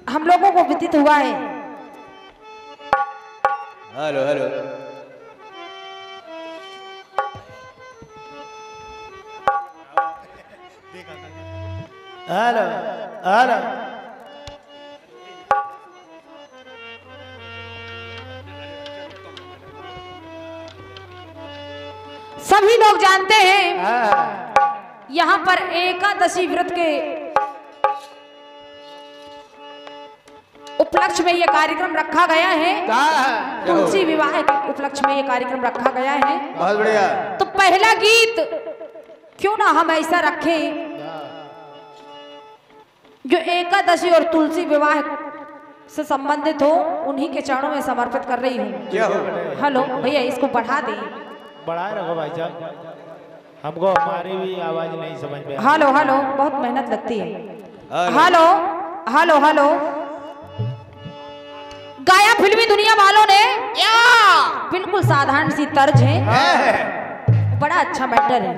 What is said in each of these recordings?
हम लोगों को विदित हुआ है। हेलो हेलो हेलो हेलो सभी लोग जानते हैं यहाँ पर एकादशी व्रत के उपलक्ष्य में यह कार्यक्रम रखा गया है। तुलसी विवाह के उपलक्ष्य में यह कार्यक्रम रखा गया है। बहुत बढ़िया। तो पहला गीत क्यों ना हम ऐसा रखें जो एकादशी और तुलसी विवाह से संबंधित हो, उन्हीं के चरणों में समर्पित कर रही हूँ। क्या हो? हेलो भैया, इसको बढ़ा दे। बढ़ाए रखो भाई साहब, हमको हमारी भी आवाज नहीं समझ में। हेलो हेलो, बहुत मेहनत लगती है। हेलो हेलो हेलो, गाया फिल्मी दुनिया वालों ने बिल्कुल साधारण सी तर्ज है, बड़ा अच्छा मैटर है।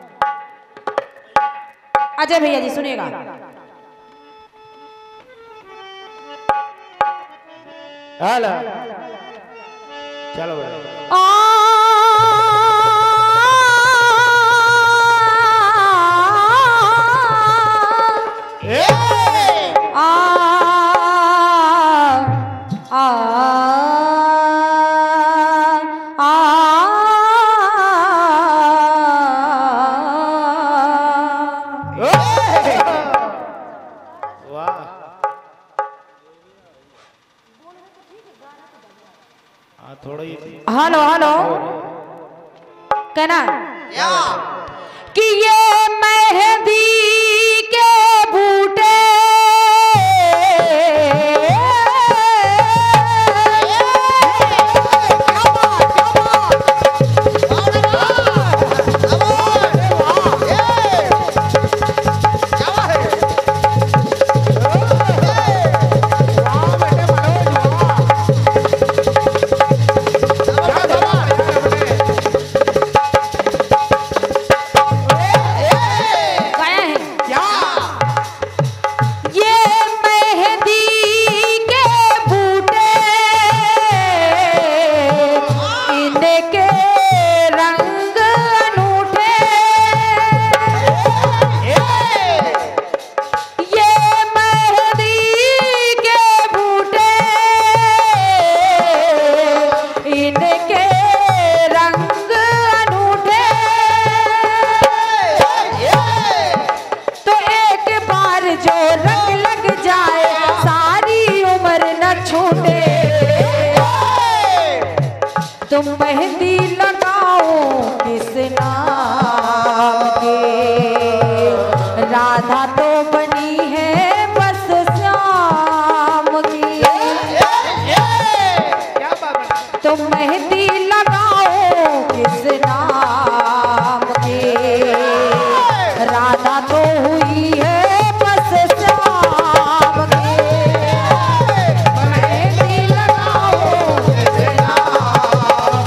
अजय भैया जी सुनिएगा। हेलो चलो भाई। हेलो हेलो, कहना कि ये मेहंदी के बूटे तुम मेहंदी लगाओ किस नाम के, राधा तो बनी है बस श्याम की। तुम मेहंदी लगाओ किस नाम के, राधा तो हुई है बस श्याम की। मेहंदी लगाओ किस नाम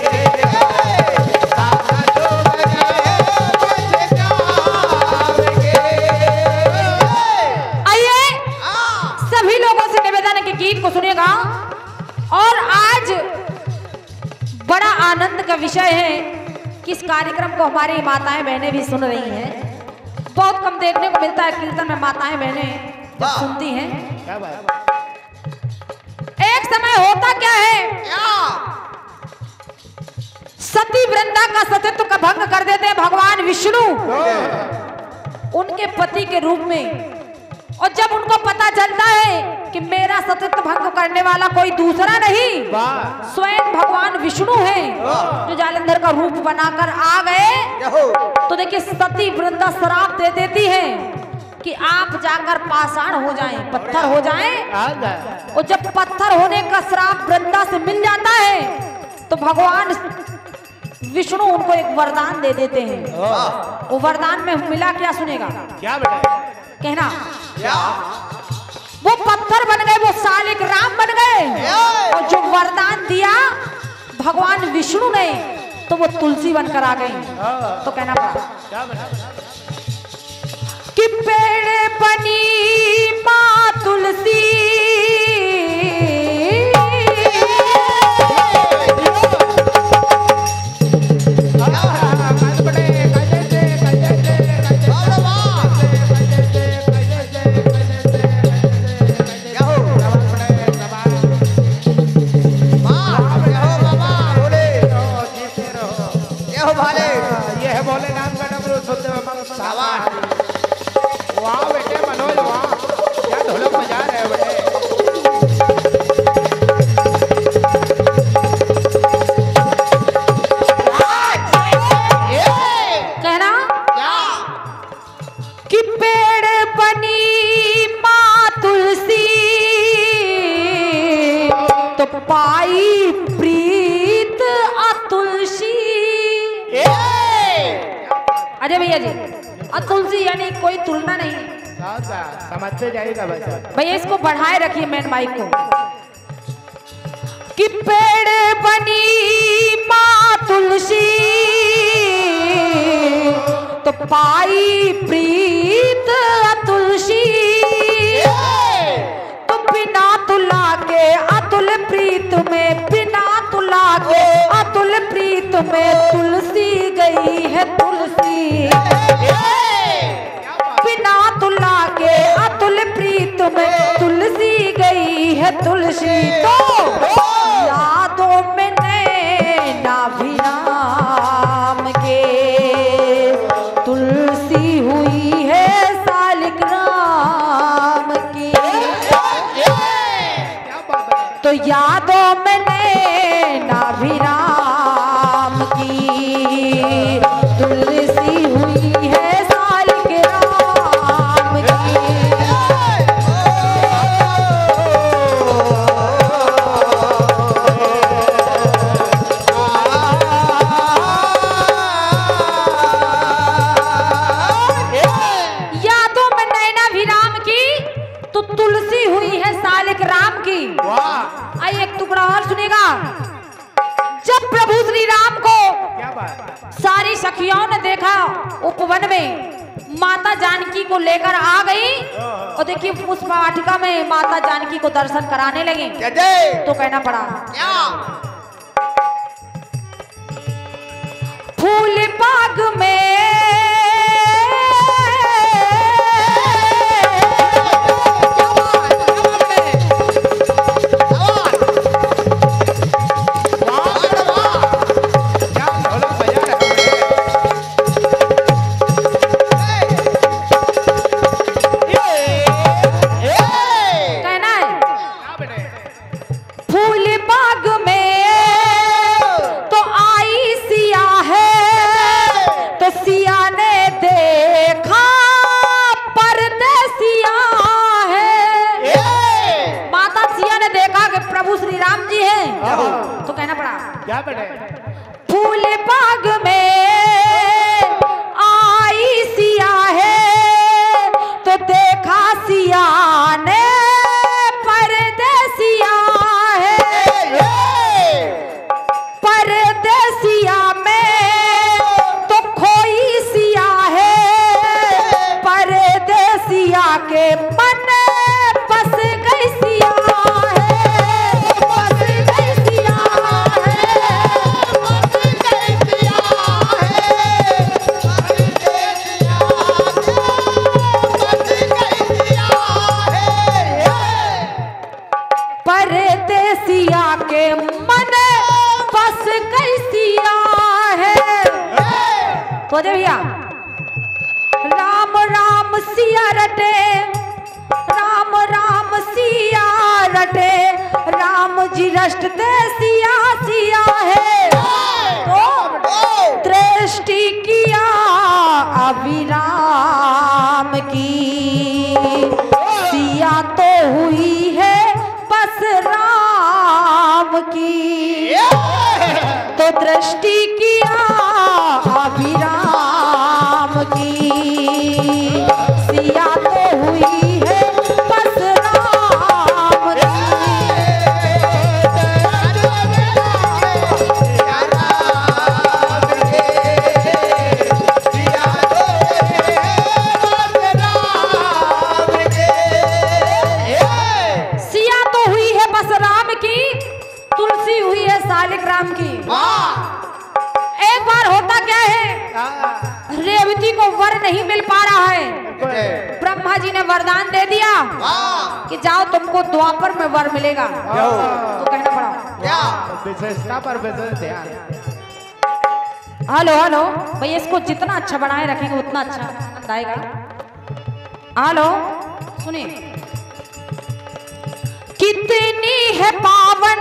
गीत को सुनेगा। और आज बड़ा आनंद का विषय है कि इस कार्यक्रम को हमारी माताएं बहनें भी सुन रही हैं। बहुत कम देखने को मिलता है कीर्तन में माताएं बहनें जब सुनती हैं। एक समय होता क्या है, सती वृंदा का सतीत्व का भंग कर देते हैं भगवान विष्णु उनके पति के रूप में। और जब उनको पता चलता है कि मेरा सतीत्व भंग करने वाला कोई दूसरा नहीं, स्वयं भगवान विष्णु हैं जो जालंधर का रूप बनाकर आ गए, तो देखिए सती वृंदा श्राप दे देती है कि आप जाकर पाषाण हो जाएं, पत्थर हो जाएं। और जब पत्थर होने का श्राप वृंदा से मिल जाता है तो भगवान विष्णु उनको एक वरदान दे देते हैं। वो वरदान में मिला क्या, सुनेगा क्या बेटा? कहना क्या? वो पत्थर बन गए, वो सालिक राम बन गए। और जो वरदान दिया भगवान विष्णु ने तो वो तुलसी बनकर आ गई। तो कहना पड़ा कि पेड़ बनी मात तुलसी पाई प्रीत अतुलसी। अजय भैया जी, अतुलसी यानी कोई तुलना नहीं है, समझते जाएगा भैया। इसको बढ़ाए रखिए मेन माइक को। कि पेड़ बनी माँ तुलसी तो पाई प्रीत अतुलसी। तो बिना तुला के अतुल प्रीत में, बिना तुला के अतुल प्रीत में तुलसी गई है तुलसी। बिना तुला के अतुल प्रीत में तुलसी गई है तुलसी। तो यादों में नैना विराम के तुलसी हुई है सालिक राम की। तो यादों में नैना विराम की तुलसी हुई है सालिक राम की। यादों में नैना विराम की तो तुलसी हुई है सालिक राम की। आइए एक टुकड़ा और सुनेगा। जब प्रभु श्री राम को सारी सखियों ने देखा उपवन में माता जानकी को लेकर आ गई, और देखिए पुष्प वाटिका में माता जानकी को दर्शन कराने लगे। तो कहना पड़ा फूल बाग में तो कहना पड़ा क्या बड़े फूल बाग में आई सिया है तो देखा सिया ने परदेसिया है। परदेसिया में तो खोई सिया है, परदेसिया के मन बस गई सिया के मन बस कैसिया है। तो भैया राम राम सिया रटे, राम राम सिया रटे, राम जी रटते सिया सिया है। तो दृष्टि किया अविराम की, सिया तो हुई है बस राम की। तो दृष्टि किया अभिराम की, सिया तो हुई है बस राम की। रेवती को वर नहीं मिल पा रहा है। ब्रह्मा जी ने वरदान दे दिया कि जाओ तुमको द्वापर में वर मिलेगा। तो कहना पड़ा क्या विशेषता पर विशेष ध्यान। हेलो हेलो भैया, इसको जितना अच्छा बनाए रखेंगे उतना अच्छा आनंद आएगा। हेलो सुनिए, कितनी है पावन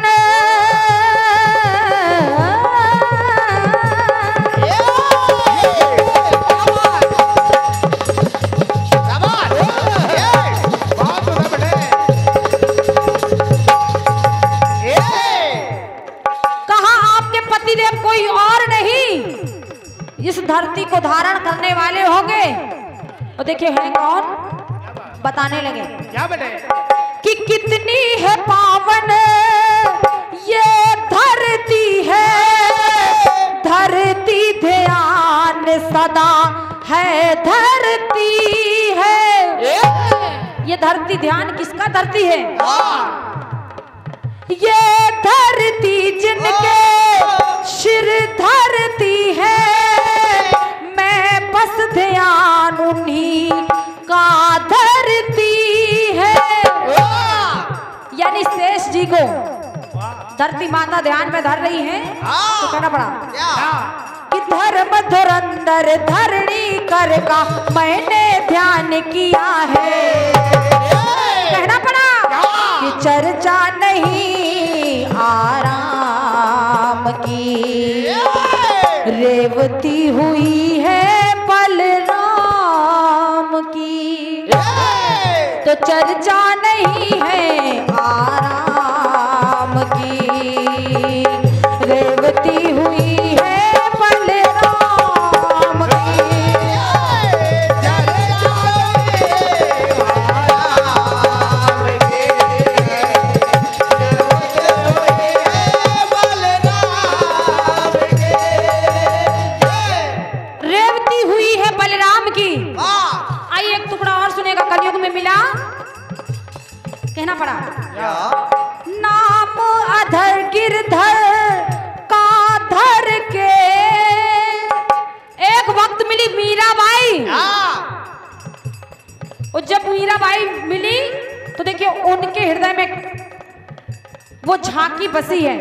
कोई और नहीं इस धरती को धारण करने वाले होंगे। तो देखिए है कौन, बताने लगे क्या बेटे कि कितनी है पावन ये धरती है, धरती ध्यान सदा है धरती है। ये धरती ध्यान किसका धरती है? ये धरती जिनके शिर धरती है, मैं बस ध्यान उन्हीं का धरती है। यानी शेष जी को धरती माता ध्यान में धर रही है। तो कहना पड़ा कि धर्म धुरंधर धरणी कर का मैंने ध्यान किया है। कहना पड़ा कि चर्चा नहीं आराम की, रेवती हुई है बलराम की। तो चर्चा नहीं है आराम की, रेवती हुई है बलराम की। रेवती हुई है बलराम की। आइए एक टुकड़ा और सुनेगा, कलयुग में मिला। कहना पड़ा नाम अधर गिरधर का धर के। एक वक्त मिली मीराबाई, और जब मीराबाई मिली तो देखिए उनके हृदय में वो झांकी बसी है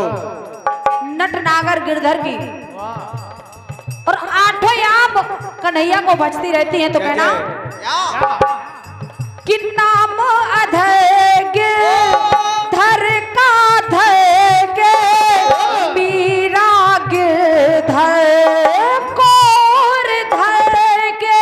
नटनागर गिरधर की, और आठों याम कन्हैया को बचती रहती हैं। तो कहना कि नाम अधर गिरधर का धर के, मीरा गिरधर कोर धर के,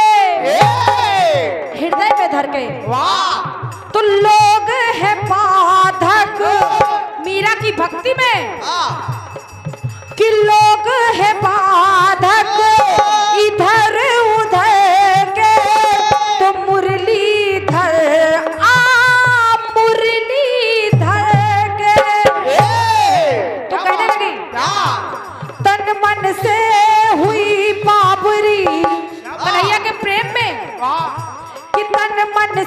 हृदय पे धर के। तो लोग है बाधक मीरा की भक्ति में, कि लोग है बाधक इधर उधर के। तो मुरलीधर मुरलीधर के। तो कहने लगी तन मन से हुई बाबरी, कन्हैया के प्रेम में, कि तन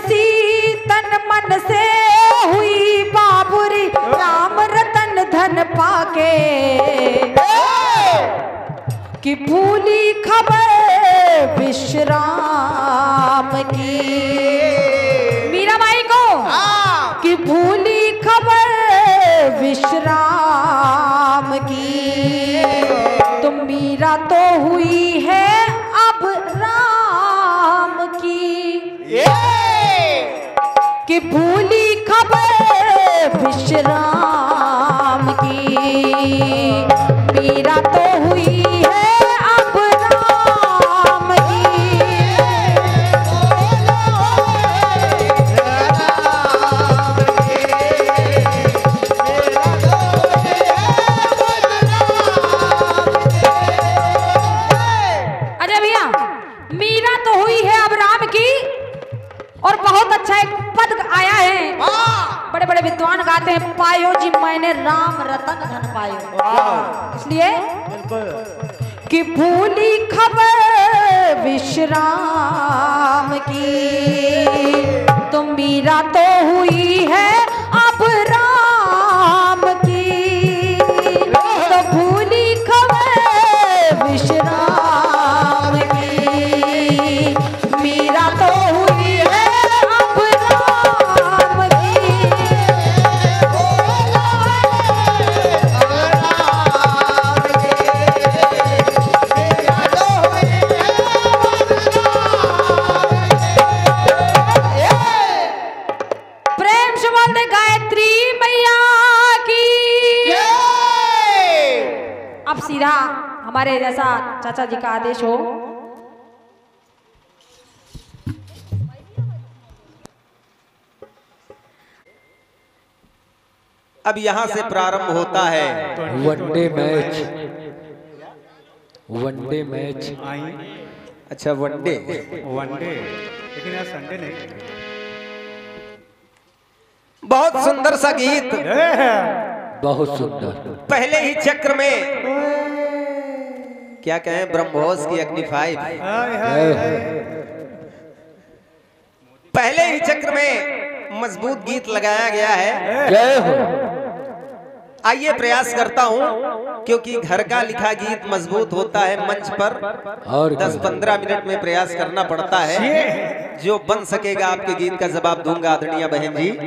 मन से हुई बाबरी, राम रतन धन पाके। कि भूली खबर विश्राम की, मीराबाई को कि भूली खबर विश्राम की। तो मीरा तो हुई है अब राम की, कि भूली खबर विश्राम की। मीरा तो हुई है अब राम की। अजय भैया, मीरा तो हुई है अब राम की। और बहुत अच्छा एक पद आया है, बड़े बड़े विद्वान गाते हैं, पायो जी मैंने राम रतन धन पायो। इसलिए कि भूली खबर विश्राम की। तो मीरा तो हुई है अब राम की। तो भूली खबर विश्राम चाचा जी का आदेश हो। अब यहाँ से प्रारंभ होता है वनडे मैच। One day match. अच्छा वनडे, लेकिन यार संडे नहीं। बहुत सुंदर सा गीत, बहुत सुंदर। पहले ही चक्र में क्या कहें, ब्रह्मोस की अग्नि 5, पहले ही चक्र में मजबूत गीत लगाया गया है। जय हो। आइए प्रयास करता हूं, क्योंकि घर का लिखा गीत मजबूत होता है मंच पर और 10-15 मिनट में प्रयास करना पड़ता है। जो बन सकेगा आपके गीत का जवाब दूंगा आदरणीय बहन जी।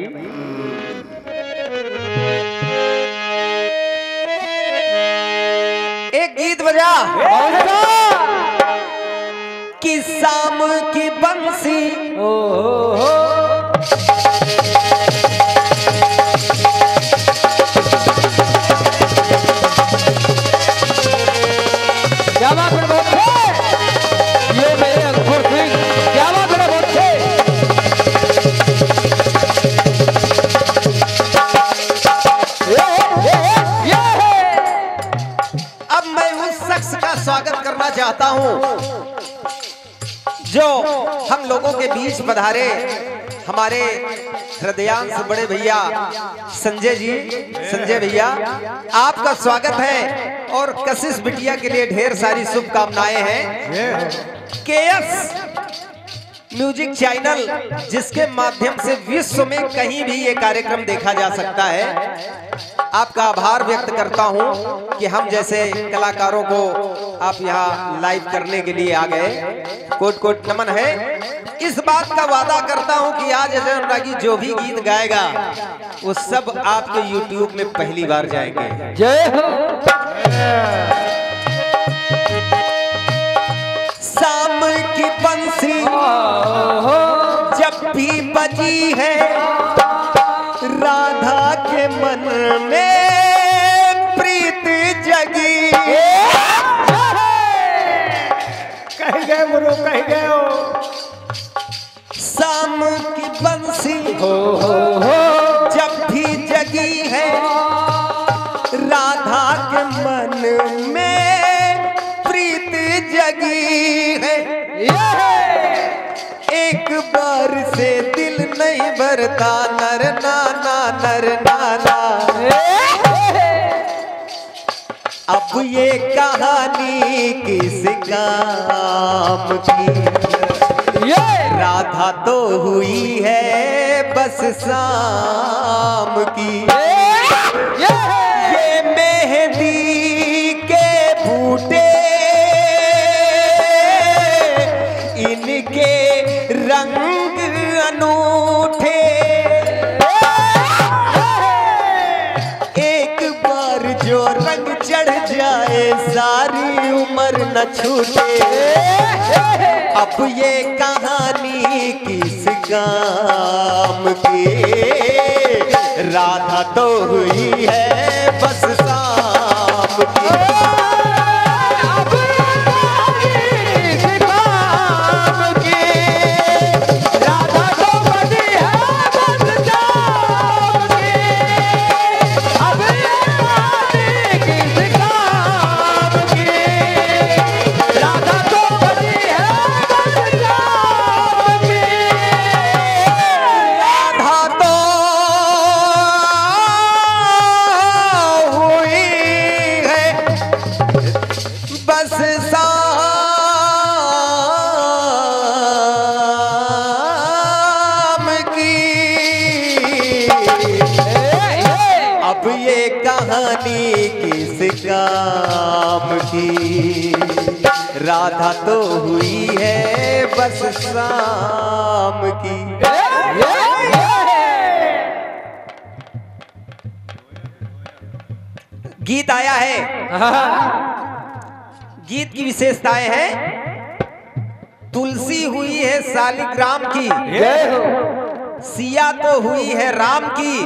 एक गीत बजा कि शाम की बंसी क्या बात है बहुत है। ये मेरे अंकुर सिंह, क्या बात है बहुत है। अब मैं उस शख्स का स्वागत करना चाहता हूं जो हम लोगों के बीच पधारे, हमारे हृदयांश बड़े भैया संजय जी। संजय भैया आपका स्वागत है और कशिश बिटिया के लिए ढेर सारी शुभकामनाएं हैं। केएस म्यूजिक चैनल जिसके माध्यम से विश्व में कहीं भी ये कार्यक्रम देखा जा सकता है, आपका आभार व्यक्त करता हूं कि हम जैसे कलाकारों को आप यहां लाइव करने के लिए आ गए। कोट कोट नमन है। इस बात का वादा करता हूं कि आज अजय अनुरागी जो भी गीत गाएगा वो सब आपके YouTube में पहली बार जाएंगे। जय हो। शाम की बंसी जब भी बजी है, राधा के मन में प्रीत जगी। कहीं गए गुरु, कहीं गए हो। शाम की बंसी जब भी जगी है, राधा के मन में प्रीत जगी है। एक बार से दिल नहीं भरता, नर नाना नर नाना। अब ये कहानी किस काम की, राधा तो हुई है बस शाम की। ये मेहंदी के बूटे इनके रंग अनूठे, एक बार जो रंग चढ़ जाए सारी उम्र न छूटे। अब ये कहानी किस काम की, राधा तो हुई है बस शाम की। कहानी किस काम की, राधा तो हुई है बस शाम की। गीत आया है, गीत की विशेषताएं हैं। तुलसी हुई है शालिग्राम की, सिया तो हुई है राम की,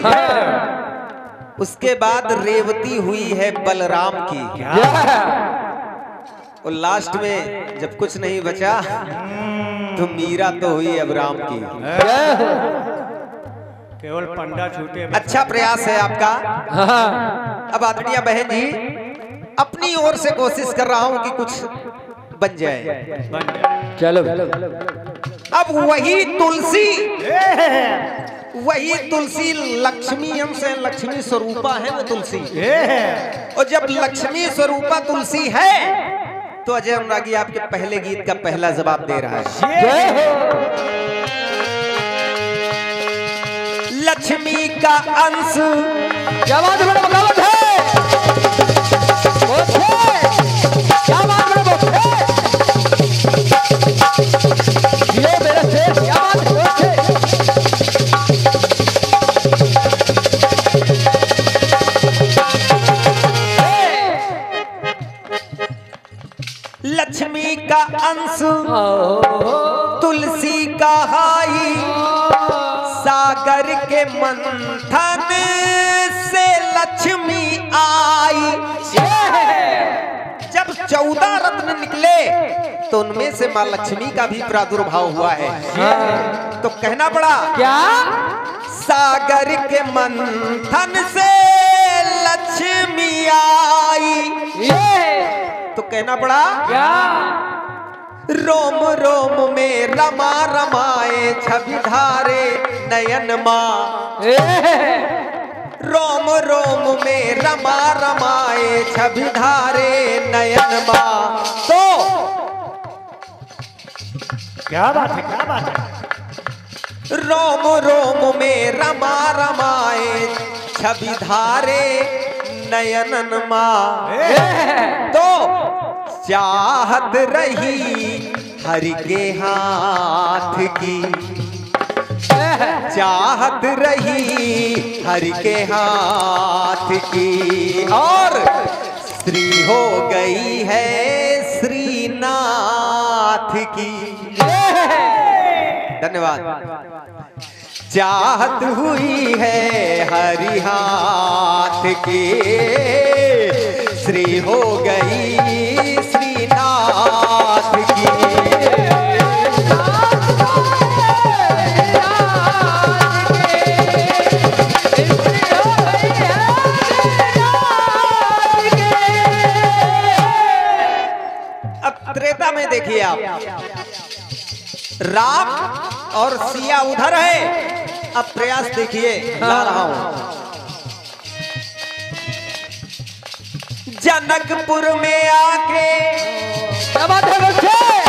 उसके बाद रेवती हुई है बलराम की। और लास्ट में जब कुछ नहीं बचा तो मीरा तो हुई अब राम की। जय हो। केवल पंडा छूटे। अच्छा प्रयास है आपका। हाँ। अब आदरणीय बहन जी अपनी ओर से कोशिश कर रहा हूं कि कुछ बन जाए। चलो। अब वही तुलसी लक्ष्मी अंश है, लक्ष्मी स्वरूपा है वो तुलसी। और जब लक्ष्मी स्वरूपा तुलसी है तो अजय अनुरागी आपके पहले गीत का पहला जवाब दे रहा है। जय हो। लक्ष्मी का अंश क्या बात है मैडम, क्या बात है, क्या बात है मैडम, ये मेरे से क्या बात है। लक्ष्मी का अंश तुलसी का हाई, सागर के मंथन से लक्ष्मी आई। जब 14 रत्न निकले तो उनमें से मां लक्ष्मी का भी प्रादुर्भाव हुआ है। तो कहना पड़ा क्या, सागर के मंथन से लक्ष्मी आई। तो कहना पड़ा क्या, रोम रोम में रमा रमाए छवि धारे नयन माँ। रोम रोम में रमा रमाए छवि धारे नयन माँ। तो क्या बात है, क्या बात है। रोम रोम में रमा रमाए छवि धारे नयन माँ। तो चाहत रही हरि के हाथ की, चाहत रही हरि के हाथ की, और श्री हो गई है श्रीनाथ की। धन्यवाद। चाहत हुई है हरि हाथ की, श्री हो गई श्रीनाथ की। अब त्रेता में देखिए आप, राम और सिया उधर है। अब प्रयास देखिए, ला रहा हूं। जनकपुर में आके क्या बात है बच्चे।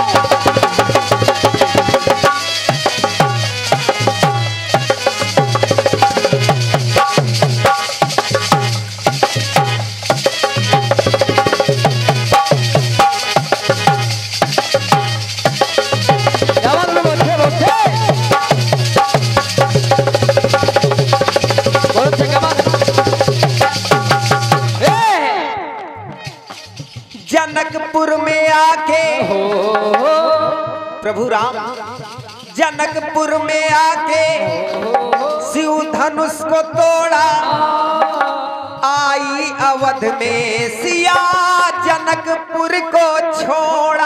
जनकपुर में आके प्रभु राम जनकपुर में आके शिव धनुष को तोड़ा। आई अवध में सिया जनकपुर को छोड़ा।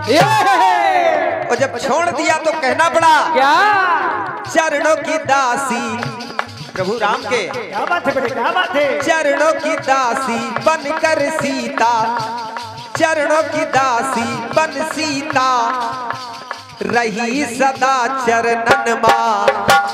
और जब छोड़ दिया तो कहना पड़ा क्या, चरणों की दासी प्रभु राम के। क्या बात है बेटे, क्या बात है। चरणों की दासी बनकर सीता, चरणों की दासी बन सीता रही सदा चरणन मां।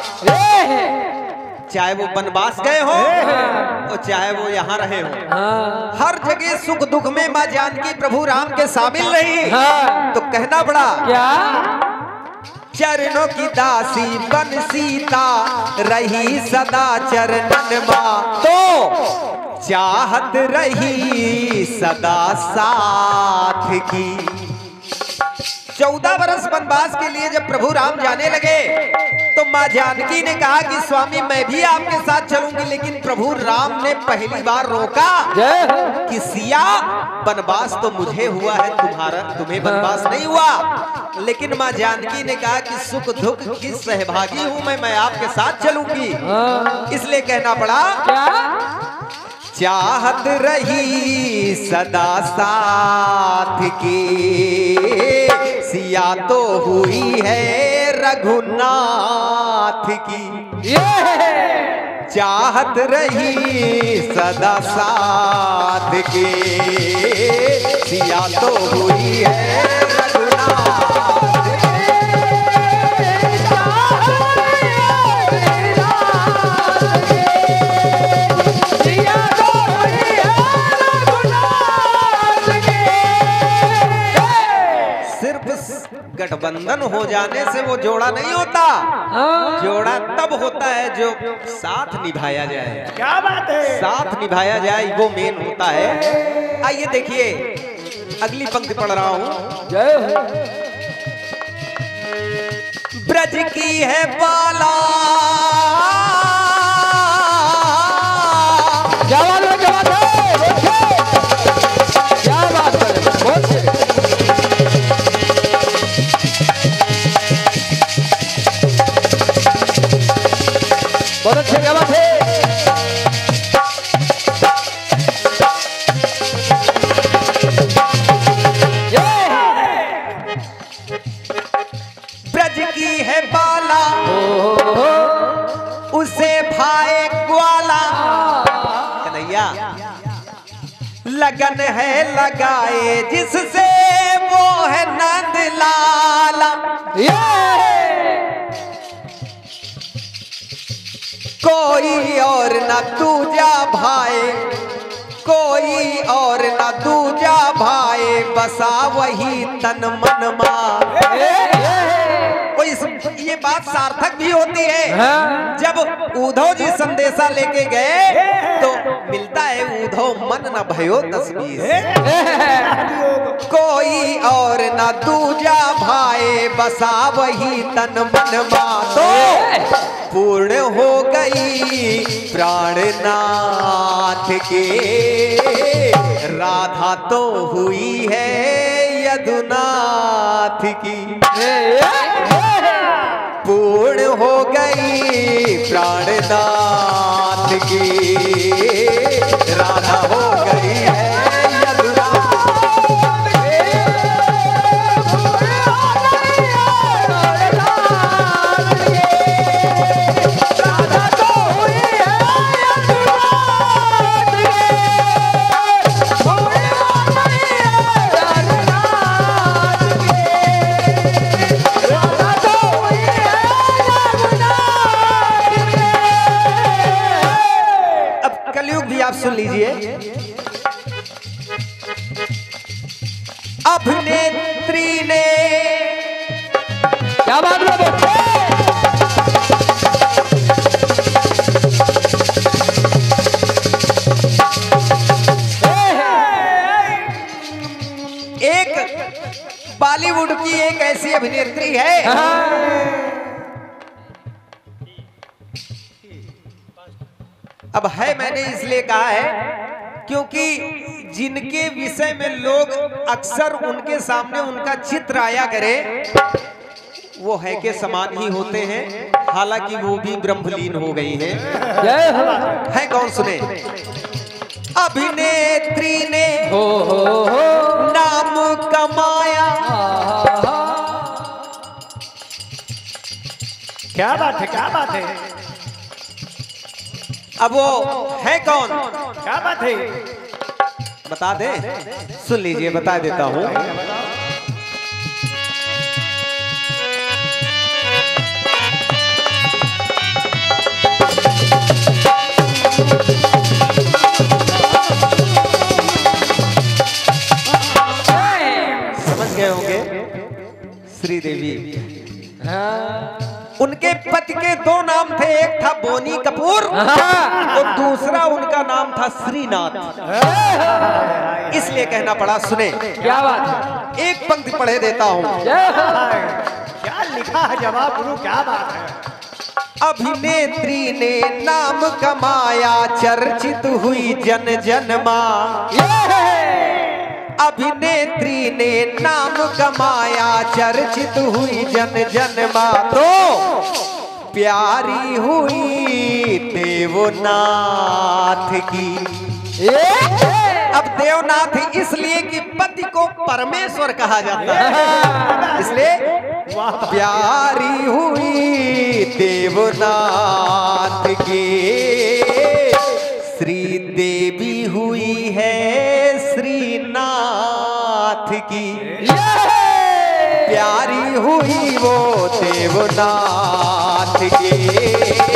चाहे वो वनवास गए हो और चाहे वो यहाँ रहे हो, हर जगह सुख दुख में मां जानकी प्रभु राम के शामिल रही। तो कहना पड़ा क्या, चरणों की दासी बन सीता रही सदा चरणन मां। तो चाहत रही सदा साथ की। 14 वर्ष वनवास के लिए जब प्रभु राम जाने लगे तो मां जानकी ने कहा कि स्वामी मैं भी आपके साथ चलूंगी, लेकिन प्रभु राम ने पहली बार रोका कि सिया वनवास तो मुझे हुआ है, तुम्हें वनवास नहीं हुआ। लेकिन मां जानकी ने कहा कि सुख दुख की सहभागी हूं मैं आपके साथ चलूंगी। इसलिए कहना पड़ा चाहत रही सदा साथ की, सिया तो हुई है रघुनाथ की। चाहत रही सदा साथ की, सिया तो हुई है रघुनाथ। गठबंधन हो जाने से वो जोड़ा नहीं होता, जोड़ा तब होता है जो साथ निभाया जाए। क्या बात है, साथ निभाया जाए वो मेन होता है। आइए देखिए अगली पंक्ति पढ़ रहा हूं। ब्रज की है बाला, क्या बात है, क्या बात है, क्या बात है, बहुत अच्छे, क्या बात है। ब्रज की है बाला, उसे भाए ग्वाला, कन्हैया लगन है लगाए जिससे वो है नंद लाला। कोई और न दूजा भाई, कोई और न दूजा भाई, बसा वही तन मन मा। ये बात सार्थक भी होती है। जब उद्धव जी संदेशा लेके गए तो मिलता है उद्धव मन न भयो तस्वीर। कोई और न दूजा भाई, बसा वही तन मन मा। तो पूर्ण हो गई प्राणनाथ के, राधा तो हुई है यदुनाथ की। पूर्ण हो गई प्राणनाथ की, राधा हो गई है यदुनाथ। आप सुन लीजिए। अभिनेत्री ने, क्या बात है, एक बॉलीवुड की एक ऐसी अभिनेत्री है। अब है मैंने इसलिए कहा है क्योंकि जिनके विषय में लोग अक्सर उनके सामने उनका चित्र आया करे, वो है के समान ही होते हैं, हालांकि वो भी ब्रह्मलीन हो गई हैं। है कौन सुने। अभिनेत्री ने नाम कमाया, क्या बात है, क्या बात है, अब वो है कौन, क्या बात है, बता दे। सुन लीजिए, बता देता हूं। समझ गए होंगे। श्रीदेवी, उनके पति के दो नाम थे, एक था बोनी कपूर और दूसरा उनका नाम था श्रीनाथ। इसलिए कहना पड़ा। सुने क्या बात है, एक पंक्ति पढ़े देता हूं। क्या लिखा है जवाब गुरु, क्या बात है। अभिनेत्री ने नाम कमाया, चर्चित हुई जन जनमा। अभिनेत्री ने नाम कमाया, चर्चित हुई जन जनमा। तो प्यारी हुई देवनाथ की, अब देवनाथ इसलिए कि पति को परमेश्वर कहा जाता है, इसलिए प्यारी हुई देवनाथ की श्री देवी हुई है श्रीनाथ की, प्यारी हुई वो देवनाथ की।